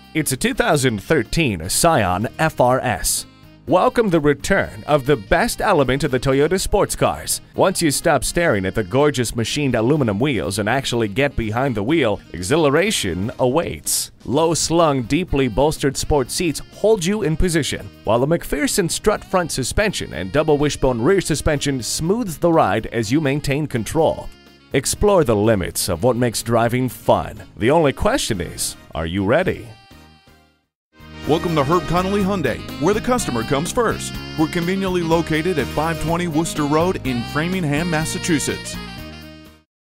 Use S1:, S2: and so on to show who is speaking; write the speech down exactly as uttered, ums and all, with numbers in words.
S1: It's a two thousand thirteen Scion F R S. Welcome the return of the best element of the Toyota sports cars. Once you stop staring at the gorgeous machined aluminum wheels and actually get behind the wheel, exhilaration awaits. Low-slung, deeply bolstered sport seats hold you in position, while the McPherson strut front suspension and double wishbone rear suspension smooths the ride as you maintain control. Explore the limits of what makes driving fun. The only question is, are you ready?
S2: Welcome to Herb Connolly Hyundai, where the customer comes first. We're conveniently located at five twenty Worcester Road in Framingham, Massachusetts.